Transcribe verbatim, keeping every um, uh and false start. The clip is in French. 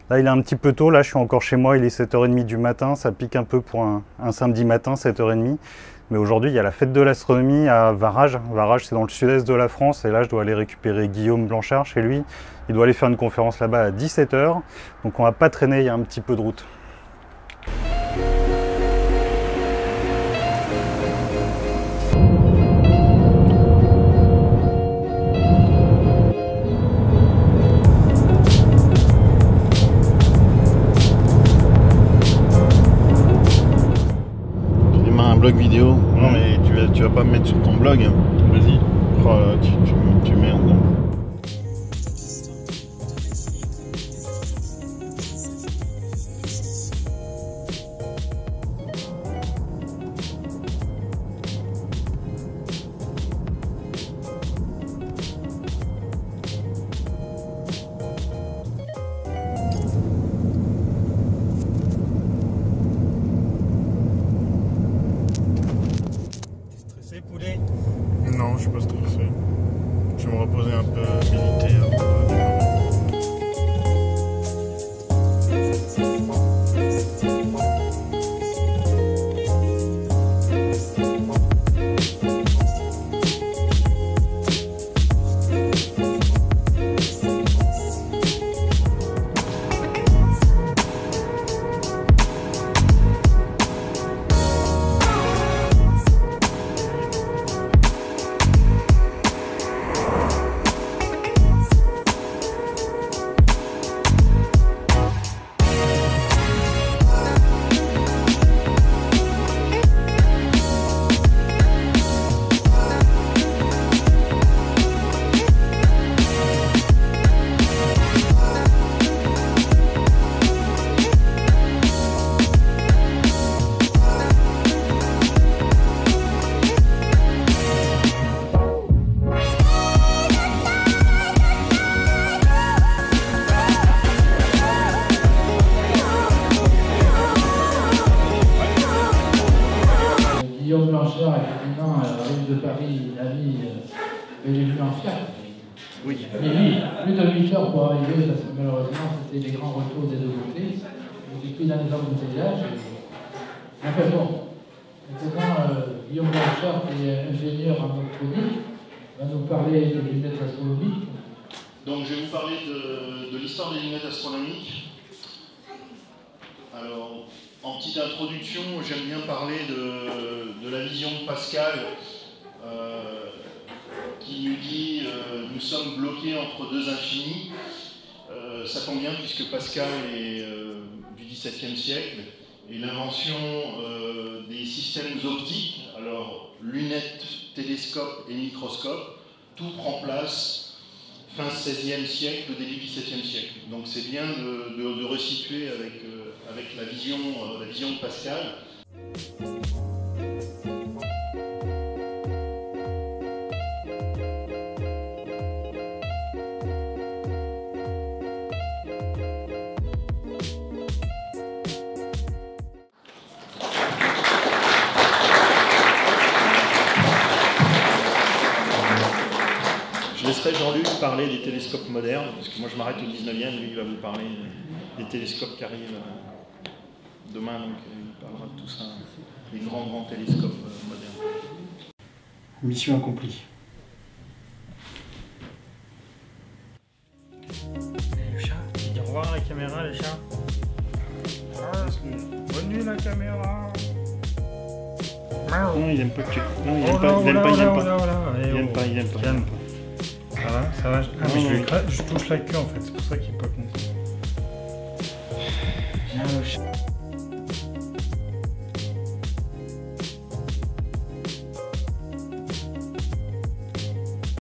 Là, il est un petit peu tôt, là, je suis encore chez moi, il est sept heures trente du matin, ça pique un peu pour un, un samedi matin, sept heures trente. Mais aujourd'hui, il y a la fête de l'astronomie à Varage. Varage, c'est dans le sud-est de la France, et là, je dois aller récupérer Guillaume Blanchard chez lui. Il doit aller faire une conférence là-bas à dix-sept heures, donc on va pas traîner, il y a un petit peu de route. Blog vidéo. Non mais tu vas, tu vas pas me mettre sur ton blog. Vas-y. Oh, tu, tu, tu merdes. Non, je suis pas stressé. Je vais me reposer un peu, méditer avant de démarrer. Guillaume Blanchard, effectivement, arrive de Paris, il a mis, il est venu en Fiat. Oui. Mais lui, plus de huit heures pour arriver, parce que malheureusement, c'était les grands retours des deux côtés. Donc, il pris dans les embouteillages. Enfin bon, maintenant, euh, Guillaume Blanchard, qui est ingénieur en optronique, va nous parler des lunettes astronomiques. Donc je vais vous parler de, de l'histoire des lunettes astronomiques. Alors, en petite introduction, j'aime bien parler de, de la vision de Pascal, euh, qui nous dit euh, nous sommes bloqués entre deux infinis. Euh, ça tombe bien puisque Pascal est euh, du dix-septième siècle et l'invention euh, des systèmes optiques, alors lunettes, télescopes et microscopes, tout prend place fin seizième siècle, début dix-septième siècle. Donc c'est bien de, de, de resituer avec, euh, avec la, vision, euh, la vision de Pascal. Je laisserai Jean-Luc parler des télescopes modernes, parce que moi je m'arrête au dix-neuvième, lui il va vous parler des télescopes qui arrivent demain, donc il parlera de tout ça, les grands grands télescopes modernes. Mission accomplie. Le chat, il dit au revoir à la caméra, le chat. Ah, bonne nuit la caméra. Non, il aime pas que tu... Non, il aime Oh pas, là, il aime oh pas, il là, aime oh pas. là, oh là, Il eh aime oh, pas, il aime pas. calme. Ça va, ça va. Ah, mais Non, je, lui non. écrase- je touche la queue en fait, c'est pour ça qu'il est pas content. Viens le chat.